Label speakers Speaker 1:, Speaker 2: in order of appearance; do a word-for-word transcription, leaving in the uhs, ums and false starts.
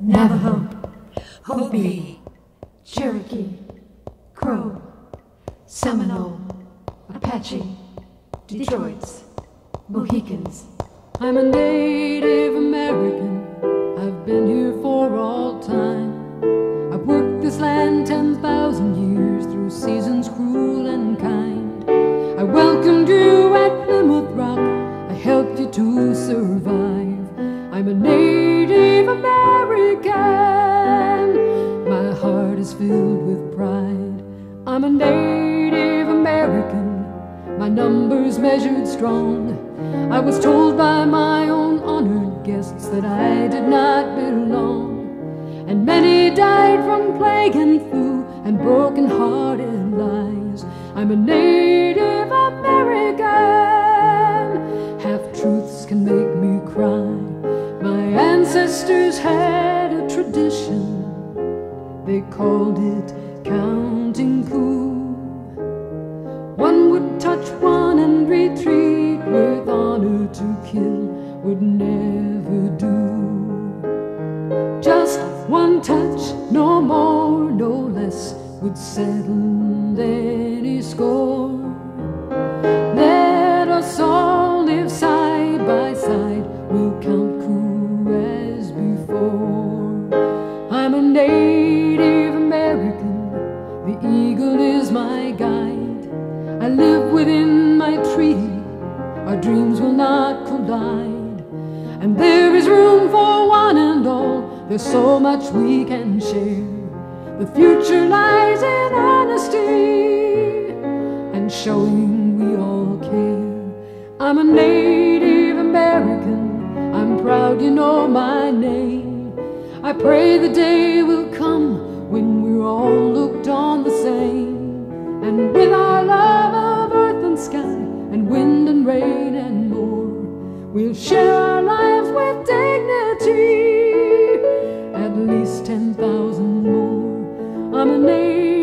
Speaker 1: Navajo, Hopi, Cherokee, Crow, Seminole, Apache, Detroits, Mohicans.
Speaker 2: I'm a Native American, I've been here for all time. I've worked this land ten thousand years through seasons cruel and kind. I welcomed you at Plymouth Rock, I helped you to survive. I'm a Native American, my heart is filled with pride. I'm a Native American, my numbers measured strong. I was told by my own honored guests that I did not belong, and many died from plague and flu and broken-hearted lies. I'm a Native American, half-truths can make me cry. My ancestors had a tradition, they called it counting coup. One would touch one and retreat, with honor to kill would never do. Just one touch, no more, no less, would settle any score. Let us all live side by side, we'll count coup as before. I'm a Native American, the eagle is my guide. I live within my treaty, our dreams will not collide. And there is room for one and all, there's so much we can share. The future lies in honesty and showing we all care. I'm a Native American, I'm proud you know my name. I pray the day will come when we're all looked on the same. And with our love of earth and sky and wind and rain and more, we'll share our lives with dignity, at least ten thousand more. I'm a Native